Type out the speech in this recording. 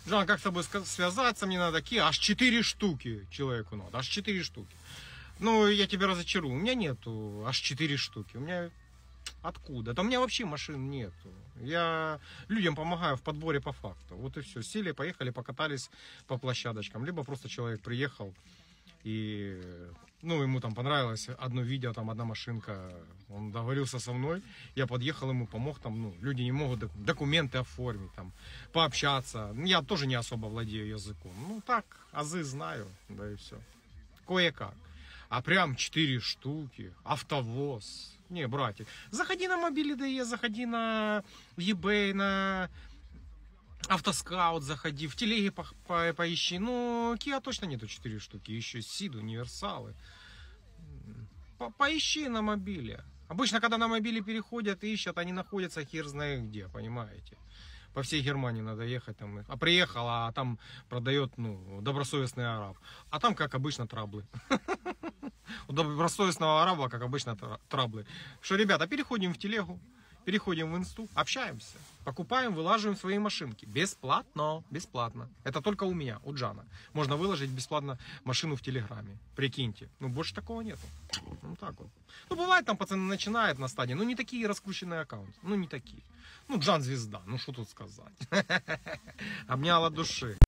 Жан, как с тобой связаться, мне надо такие, аж 4 штуки человеку надо, аж 4 штуки. Ну, я тебя разочарую, у меня нету аж 4 штуки, у меня... Откуда? Да у меня вообще машин нету. Я людям помогаю в подборе по факту. Вот и все. Сели, поехали, покатались по площадочкам. Либо просто человек приехал и, ну, ему там понравилось одно видео, там одна машинка. Он договорился со мной. Я подъехал, ему помог. Там, ну, люди не могут документы оформить, там, пообщаться. Я тоже не особо владею языком. Ну, так, азы знаю, да и все. Кое-как. А прям 4 штуки. Автовоз. Не, братик, заходи на Мобили.де, заходи на eBay, на Автоскаут заходи, в телеге поищи. Ну, Kia точно нету 4 штуки, еще Сид, универсалы. Поищи на Мобиле. Обычно, когда на Мобиле переходят, ищут, они находятся хер знает где, понимаете. По всей Германии надо ехать, там, а приехал, а там продает, ну, добросовестный араб. А там, как обычно, траблы. У добросовестного араба, как обычно, траблы. Что, ребята, переходим в телегу, переходим в инсту, общаемся, покупаем, вылаживаем свои машинки. Бесплатно, бесплатно. Это только у меня, у Джана. Можно выложить бесплатно машину в Телеграме. Прикиньте. Ну, больше такого нету. Ну, так вот. Ну, бывает, там пацаны начинают на стадии, ну, не такие раскрученные аккаунты. Ну, не такие. Ну, Джан звезда, ну, что тут сказать. Обнял от души.